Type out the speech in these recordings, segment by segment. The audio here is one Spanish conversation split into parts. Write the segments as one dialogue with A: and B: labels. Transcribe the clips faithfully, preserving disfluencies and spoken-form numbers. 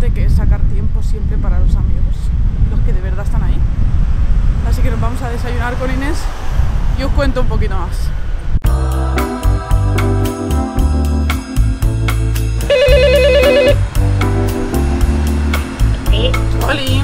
A: importante que es sacar tiempo siempre para los amigos, los que de verdad están ahí. Así que nos vamos a desayunar con Inés y os cuento un poquito más. ¡Holi!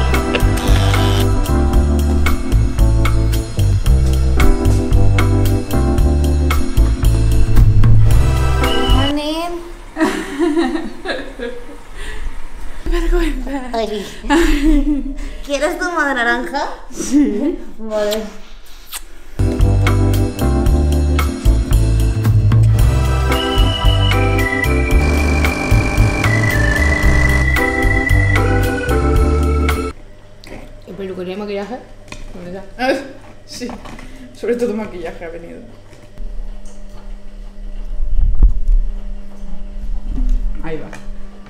A: Vergüenza.
B: Oli. ¿Quieres zumo de naranja?
A: Sí.
B: Vale.
C: ¿Y peluquería y maquillaje? ¿Dónde está?
A: Ah, sí, sobre todo maquillaje ha venido. Ahí va.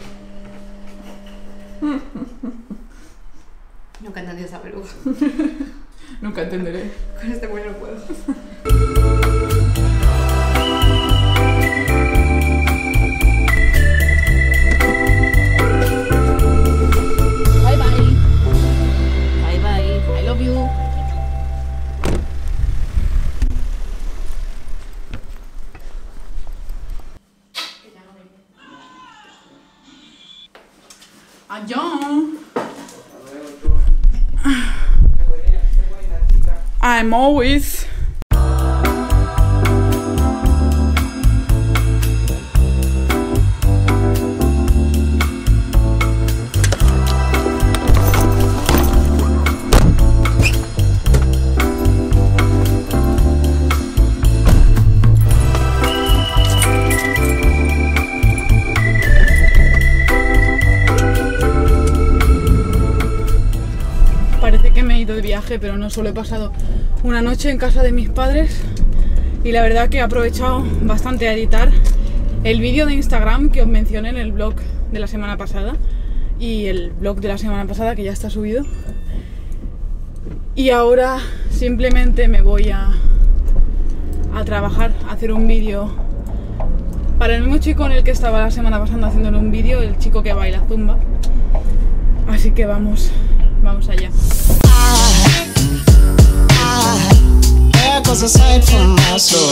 C: Nunca he entendido esa peluca.
A: Nunca entenderé.
C: Con este cuello no puedo.
A: Bye bye.
B: Bye bye.
A: I love you. Adiós. I'm always. Parece que me he ido de viaje, pero no solo he pasado una noche en casa de mis padres y la verdad que he aprovechado bastante a editar el vídeo de Instagram que os mencioné en el vlog de la semana pasada y el vlog de la semana pasada que ya está subido. Y ahora simplemente me voy a, a trabajar, a hacer un vídeo para el mismo chico en el que estaba la semana pasada haciéndole un vídeo, el chico que baila zumba. Así que vamos, vamos allá.
D: There goes a sight from my soul.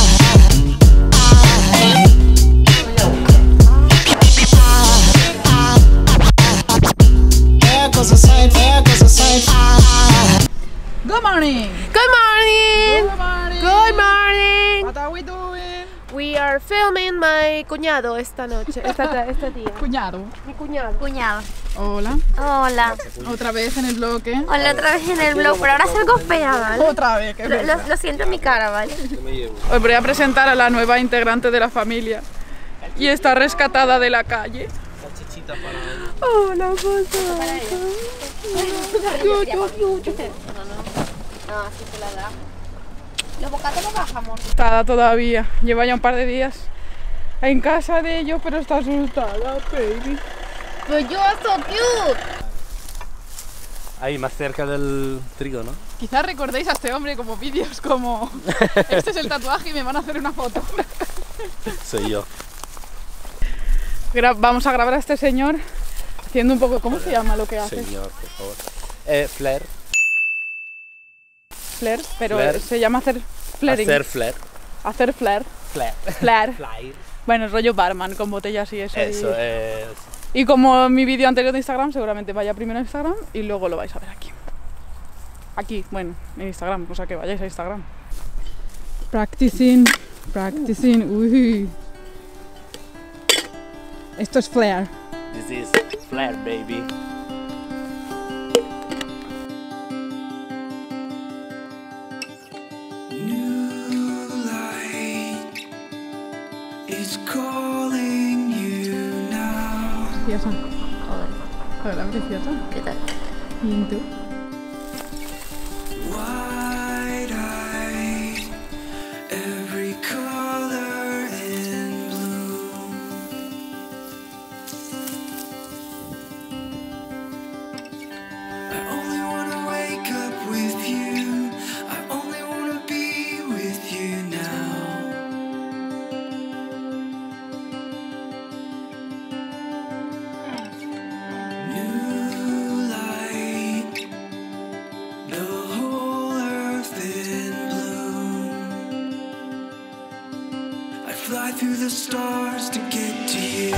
D: There goes a sight, there goes a sight.
A: Good morning!
C: Good morning!
A: Good morning!
C: Good morning!
A: What are we doing?
C: We are filming my cuñado esta noche, esta, esta tía.
A: Cuñado.
C: Mi cuñado.
B: Cuñado.
A: Hola.
B: Hola.
A: Otra vez en el bloque.
B: Hola otra vez en el blog, pero ahora salgo fea, ¿vale?
A: Otra vez, qué
B: Lo,
A: pena.
B: lo- lo siento en mi cara, ¿vale?
A: Os voy a presentar a la nueva integrante de la familia. Y está rescatada de la calle. Hola,
B: No, así te la da. Los bocatos los bajamos.
A: asustada todavía. Lleva ya un par de días en casa de ellos, pero está asustada, baby.
B: But you are so cute.
E: Ahí, más cerca del trigo, ¿no?
A: Quizás recordéis a este hombre como vídeos como este es el tatuaje y me van a hacer una foto.
E: Soy yo.
A: Gra- Vamos a grabar a este señor haciendo un poco... ¿Cómo se llama lo que hace?
E: Señor, por favor. Eh, flair.
A: Flair, pero
E: Flair.
A: se llama hacer flaring.
E: Hacer flair.
A: Hacer flair.
E: Flair.
A: Flair.
E: Flair.
A: Bueno, rollo barman con botellas y eso.
E: Eso
A: y...
E: es.
A: Y como mi vídeo anterior de Instagram, seguramente vaya primero a Instagram y luego lo vais a ver aquí. Aquí, bueno, en Instagram, o sea que vayáis a Instagram. Practicing, practicing, uy. Esto es flair.
E: This is flair, baby.
A: Preciosa. Hola, preciosa.
B: ¿Qué tal?
A: ¿Y tú?
F: through the stars to get to you.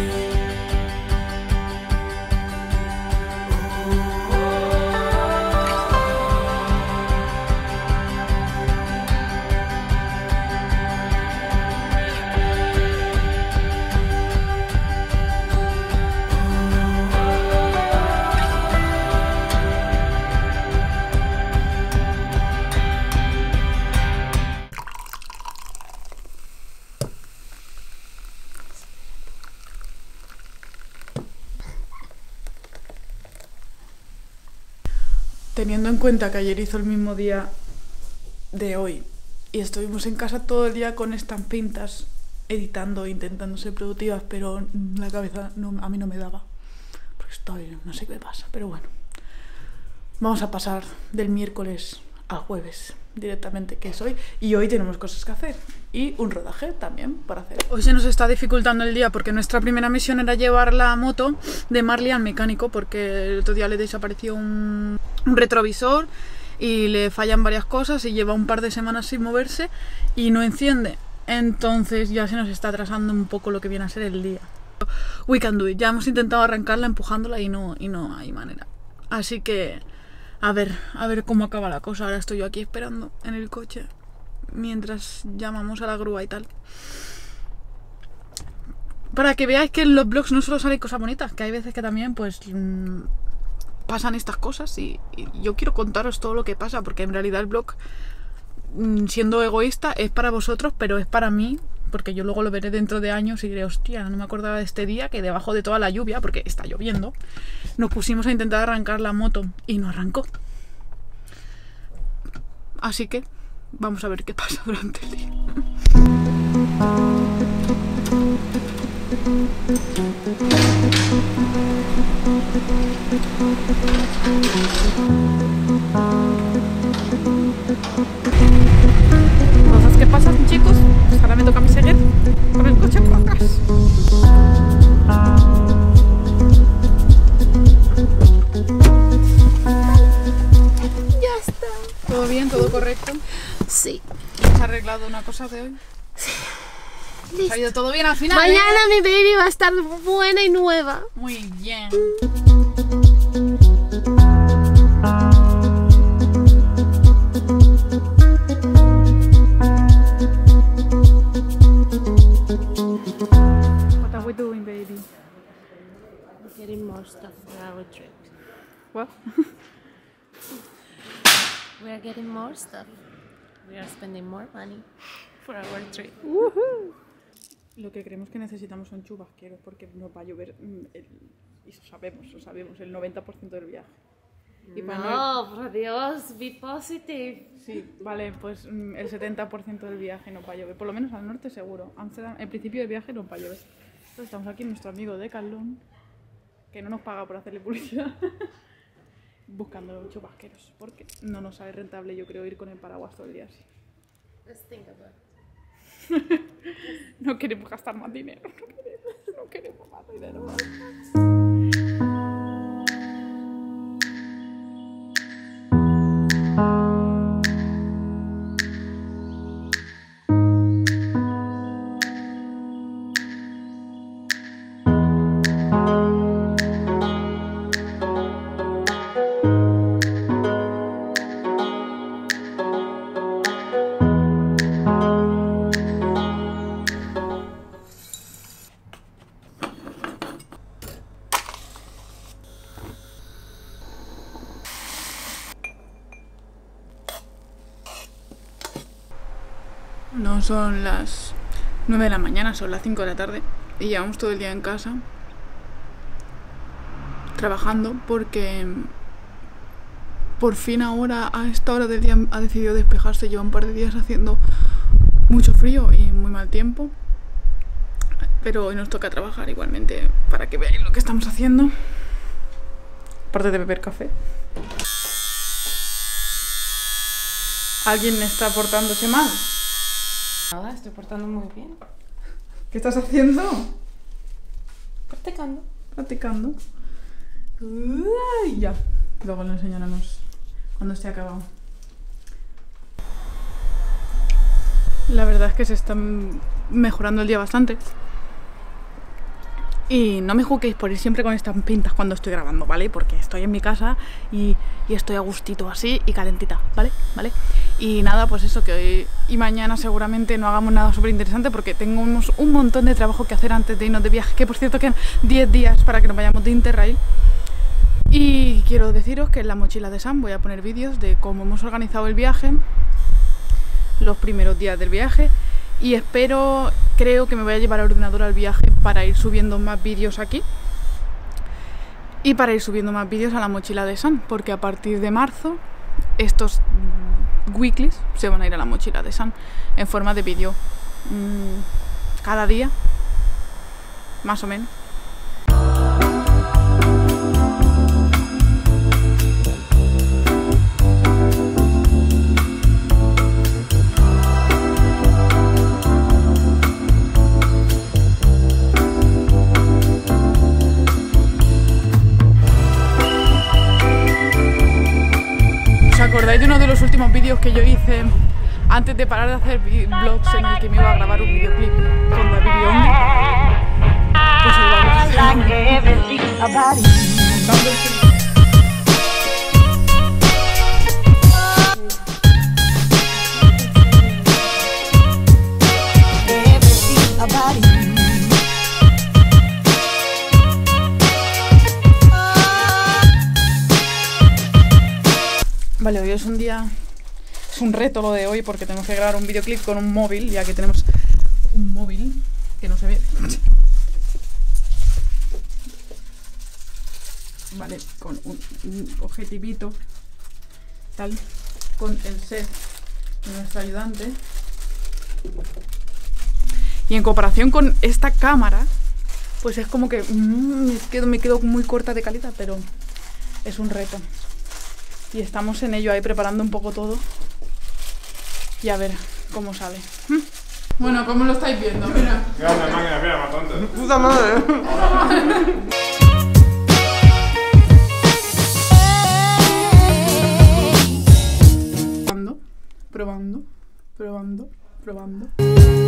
A: Teniendo en cuenta que ayer hizo el mismo día de hoy y estuvimos en casa todo el día con estas pintas, editando, intentando ser productivas, pero la cabeza no, a mí no me daba, porque estoy, no sé qué me pasa, pero bueno. Vamos a pasar del miércoles al jueves directamente, que es hoy, y hoy tenemos cosas que hacer y un rodaje también para hacer. Hoy se nos está dificultando el día porque nuestra primera misión era llevar la moto de Marley al mecánico, porque el otro día le desapareció un, un retrovisor y le fallan varias cosas y lleva un par de semanas sin moverse y no enciende. Entonces ya se nos está atrasando un poco lo que viene a ser el día. We can do it. Ya hemos intentado arrancarla empujándola y no, y no hay manera. Así que a ver, a ver cómo acaba la cosa. Ahora estoy yo aquí esperando en el coche mientras llamamos a la grúa y tal. Para que veáis que en los vlogs no solo salen cosas bonitas, que hay veces que también pues mmm, pasan estas cosas y, y yo quiero contaros todo lo que pasa, porque en realidad el vlog, mmm, siendo egoísta, es para vosotros, pero es para mí, porque yo luego lo veré dentro de años y diré, hostia, no me acordaba de este día que debajo de toda la lluvia, porque está lloviendo, nos pusimos a intentar arrancar la moto y no arrancó. Así que vamos a ver qué pasa durante el día. Cosas que pasan, chicos. Pues ahora me toca a mí seguir con el coche por atrás.
C: Ya está.
A: ¿Todo bien? ¿Todo correcto?
C: Sí.
A: ¿Has arreglado una cosa de hoy?
C: Sí.
A: ¿Ha ido todo bien al final?
C: Mañana
A: ¿eh?
C: mi baby va a estar buena y nueva.
A: Muy bien. What are we doing, baby?
C: Getting more stuff for our trip.
A: What?
C: We are getting more stuff. We are spending more money for our trip.
A: Lo que creemos que necesitamos son chubasqueros porque nos va a llover el, y lo sabemos, lo sabemos, el noventa por ciento del viaje. Y para
C: no,
A: no...
C: por Dios, be positive.
A: Sí, vale, pues el setenta por ciento del viaje nos va a llover, por lo menos al norte seguro. Amsterdam, el principio del viaje nos va a llover. Entonces estamos aquí, nuestro amigo Decathlon, que no nos paga por hacerle publicidad, buscando chubasqueros, porque no nos sale rentable, yo creo, ir con el paraguas todo el día así.
C: Let's think about it.
A: No queremos gastar más dinero, no queremos, no queremos más dinero. No son las nueve de la mañana, son las cinco de la tarde y llevamos todo el día en casa trabajando porque por fin ahora a esta hora del día ha decidido despejarse. Lleva un par de días haciendo mucho frío y muy mal tiempo, pero hoy nos toca trabajar igualmente para que veáis lo que estamos haciendo, aparte de beber café. ¿Alguien está portándose mal?
C: Nada, estoy portando muy bien.
A: ¿Qué estás haciendo?
C: Practicando.
A: Practicando. Uy, ya. Luego lo enseñaremos cuando esté acabado. La verdad es que se están mejorando el día bastante. Y no me juzguéis por ir siempre con estas pintas cuando estoy grabando, ¿vale? Porque estoy en mi casa y, y estoy a gustito así y calentita, ¿vale? ¿Vale? Y nada, pues eso, que hoy y mañana seguramente no hagamos nada súper interesante porque tengo unos, un montón de trabajo que hacer antes de irnos de viaje, que por cierto quedan diez días para que nos vayamos de Interrail. Y quiero deciros que en la mochila de Sam voy a poner vídeos de cómo hemos organizado el viaje, los primeros días del viaje. Y espero, creo que me voy a llevar el ordenador al viaje para ir subiendo más vídeos aquí. Y para ir subiendo más vídeos a la mochila de Sam, porque a partir de marzo estos weeklies se van a ir a la mochila de Sam en forma de vídeo mmm, cada día, más o menos. ¿Os acordáis de uno de los últimos vídeos que yo hice antes de parar de hacer vlogs en el que me iba a grabar un videoclip con David Biondi? Pues hoy vamos a hacer Vale, hoy es un día, es un reto lo de hoy porque tenemos que grabar un videoclip con un móvil, ya que tenemos un móvil que no se ve. Vale, con un, un objetivito, tal, con el set de nuestro ayudante. Y en comparación con esta cámara, pues es como que mmm, me, quedo, me quedo muy corta de calidad, pero es un reto. Y estamos en ello ahí preparando un poco todo. Y a ver cómo sale. Bueno, ¿cómo lo estáis viendo? Mira.
G: Mira la máquina, mira, más tonta.
A: ¡Puta madre! Probando, probando, probando, probando.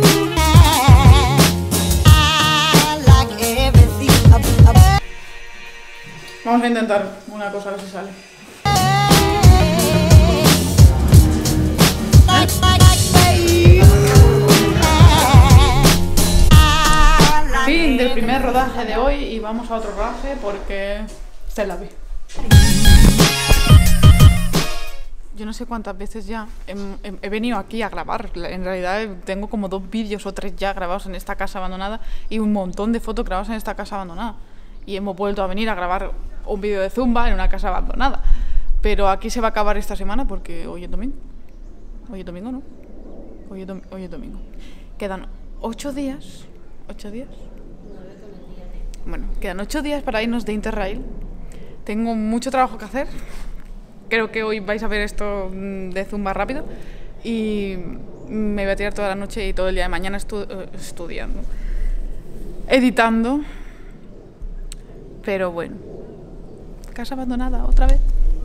A: Vamos a intentar una cosa a ver si sale. Fin del primer rodaje de hoy y vamos a otro rodaje porque se la ve. Yo no sé cuántas veces ya he, he, he venido aquí a grabar. En realidad tengo como dos vídeos o tres ya grabados en esta casa abandonada y un montón de fotos grabadas en esta casa abandonada. Y hemos vuelto a venir a grabar un vídeo de Zumba en una casa abandonada. Pero aquí se va a acabar esta semana porque hoy es domingo. Hoy es domingo, ¿no? Hoy es, dom hoy es domingo. Quedan ocho días. ¿Ocho días? Bueno, quedan ocho días para irnos de Interrail. Tengo mucho trabajo que hacer. Creo que hoy vais a ver esto de Zumba rápido. Y me voy a tirar toda la noche y todo el día de mañana estu estudiando. Editando. Pero bueno. Casa abandonada, otra vez.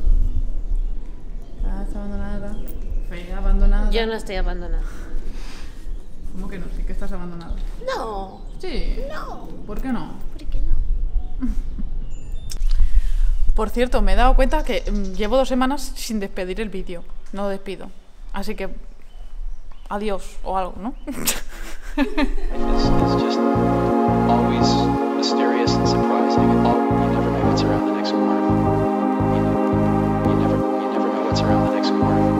A: Casa abandonada. Fea abandonada.
C: Yo no estoy abandonada.
A: ¿Cómo que no? Sí que estás abandonada.
B: No.
A: Sí.
B: No.
A: ¿Por qué no?
B: ¿Por qué no?
A: Por cierto, me he dado cuenta que mm, llevo dos semanas sin despedir el vídeo. No lo despido. Así que adiós o algo, ¿no?
H: It's, it's just always mysterious and surprising. And all, you never know what's around the next corner. You know, you never, you never know what's around the next corner.